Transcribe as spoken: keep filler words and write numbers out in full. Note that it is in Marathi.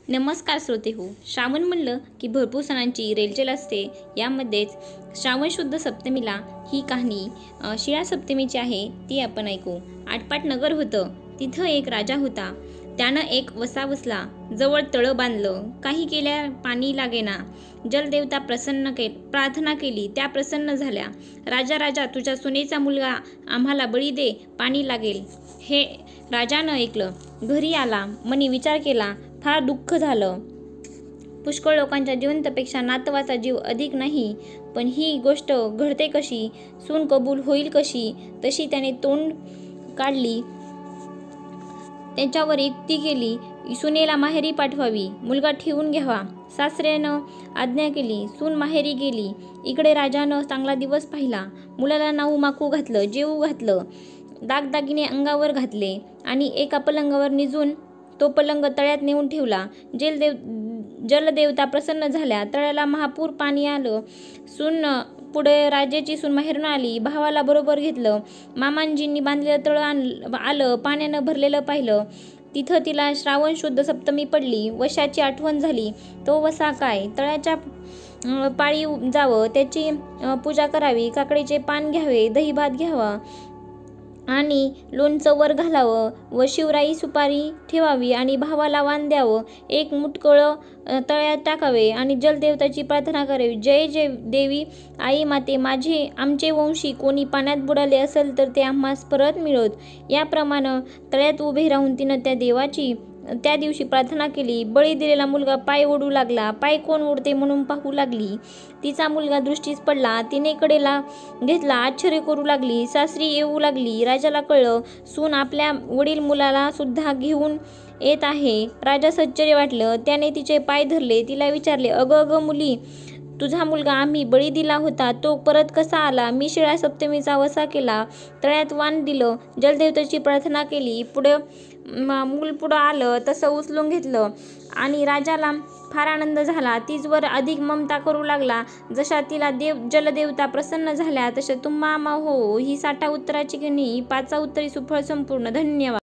नमस्कार श्रोते हो. श्रावण म्हणलं की भरपूर सणांची रेलचेल असते. यामध्येच श्रावण शुद्ध सप्तमीला ही कहाणी अ, शिळा सप्तमीची आहे ती आपण ऐकू. आटपाट नगर होतं. तिथं एक राजा होता. त्यानं एक वसा वसला. जवळ तळं बांधलं. काही केल्या पाणी लागेना. जलदेवता प्रसन्न के प्रार्थना केली. त्या प्रसन्न झाल्या. राजा राजा तुझ्या सुनेचा मुलगा आम्हाला बळी दे, पाणी लागेल. हे राजानं ऐकलं. घरी आला. मनी विचार केला. फार दुःख झालं. पुष्कळ लोकांच्या जिवंतपेक्षा नातवाचा जीव अधिक नाही. पण ही गोष्ट घडते कशी? सून कबूल होईल कशी? तशी त्याने तोंड काढली. त्यांच्यावर युक्ती केली. सुनेला माहेरी पाठवावी. मुलगा ठेवून घ्यावा. सासऱ्यानं आज्ञा केली. सून माहेरी गेली. इकडे राजानं चांगला दिवस पाहिला. मुलाला नाऊ माकू घातलं. जेवू घातलं. दागदागिने अंगावर घातले आणि एका पलंगावर निजून तो पलंग तळ्यात नेऊन ठेवला. जलदेव जलदेवता प्रसन्न झाल्या. तळ्याला महापूर पाणी आलं. सून पुढे राजाची सून माहेरून आली. भावाला बरोबर घेतलं. मामांजींनी बांधलेलं तळं आलं. पाण्यानं भरलेलं पाहिलं. तिथं तिला श्रावण शुद्ध सप्तमी पडली. वशाची आठवण झाली. तो वसा काय? तळ्याच्या पाळी जावं. त्याची पूजा करावी. काकडीचे पान घ्यावे. दही भात घ्यावा आणि लोणचं वर घालावं व शिवराई सुपारी ठेवावी आणि भावाला वाण द्यावं. एक मुटकळं तळ्यात टाकावे आणि जलदेवताची प्रार्थना करावी. जय जय देवी आई माते, माझे आमचे वंशी कोणी पाण्यात बुडाले असेल तर ते आम्हास परत मिळवत. याप्रमाणे तळ्यात उभे राहून तिनं त्या देवाची त्या दिवशी प्रार्थना केली. बळी दिलेला मुलगा पाय ओढू लागला. पाय कोण ओढते म्हणून पाहू लागली. तिचा मुलगा दृष्टीस पडला. तिने कडेला घेतला. आश्चर्य करू लागली. सासरी येऊ लागली. राजाला कळलं. सून आपल्या वडील मुलाला सुद्धा घेऊन येत आहे. राजास आश्चर्य वाटलं. त्याने तिचे पाय धरले. तिला विचारले, अगं अगं मुली, तुझा मुलगा आम्ही बळी दिला होता तो परत कसा आला? मी शिळा सप्तमीचा वसा केला. तळ्यात वाण दिलं. जलदेवतेची प्रार्थना केली. पुढं मूल पुढं आलं तसं उचलून घेतलं आणि राजाला फार आनंद झाला. तिजवर अधिक ममता करू लागला. जशा तिला देव जलदेवता प्रसन्न झाल्या तशा तुम्हा हो ही साठा उत्तराची कणी पाचा उत्तरी सुफळ संपूर्ण. धन्यवाद.